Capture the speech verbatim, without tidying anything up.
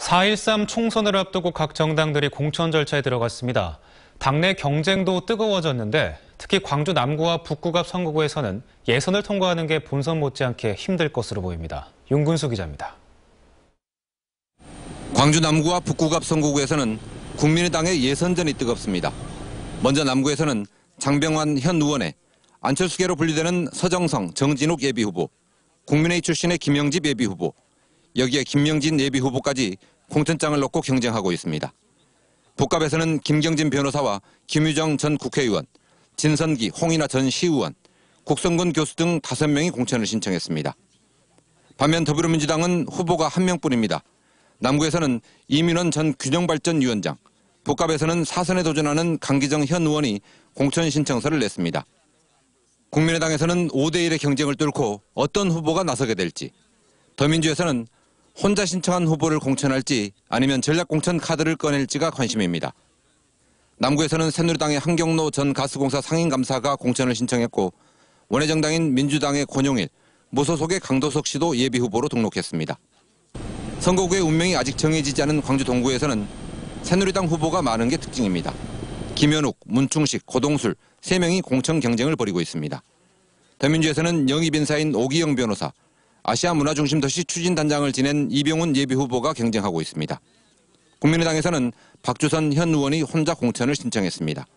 사 일삼 총선을 앞두고 각 정당들이 공천 절차에 들어갔습니다. 당내 경쟁도 뜨거워졌는데 특히 광주 남구와 북구갑 선거구에서는 예선을 통과하는 게 본선 못지않게 힘들 것으로 보입니다. 윤근수 기자입니다. 광주 남구와 북구갑 선거구에서는 국민의당의 예선전이 뜨겁습니다. 먼저 남구에서는 장병환 현 의원의 안철수계로 분류되는 서정성, 정진욱 예비후보, 국민의힘 출신의 김영집 예비후보, 여기에 김명진 예비후보까지 공천장을 놓고 경쟁하고 있습니다. 북갑에서는 김경진 변호사와 김유정 전 국회의원, 진선기, 홍인하 전 시의원, 국성근 교수 등 다섯 명이 공천을 신청했습니다. 반면 더불어민주당은 후보가 한 명뿐입니다. 남구에서는 이민원 전 균형발전위원장, 북갑에서는 사선에 도전하는 강기정 현 의원이 공천 신청서를 냈습니다. 국민의당에서는 오 대 일의 경쟁을 뚫고 어떤 후보가 나서게 될지, 더민주에서는 혼자 신청한 후보를 공천할지 아니면 전략공천 카드를 꺼낼지가 관심입니다. 남구에서는 새누리당의 한경로 전 가스공사 상임감사가 공천을 신청했고 원외정당인 민주당의 권용일, 무소속의 강도석 씨도 예비후보로 등록했습니다. 선거구의 운명이 아직 정해지지 않은 광주 동구에서는 새누리당 후보가 많은 게 특징입니다. 김현욱, 문충식, 고동술 세 명이 공천 경쟁을 벌이고 있습니다. 더민주에서는 영입인사인 오기영 변호사, 아시아문화중심도시 추진단장을 지낸 이병훈 예비후보가 경쟁하고 있습니다. 국민의당에서는 박주선 현 의원이 혼자 공천을 신청했습니다.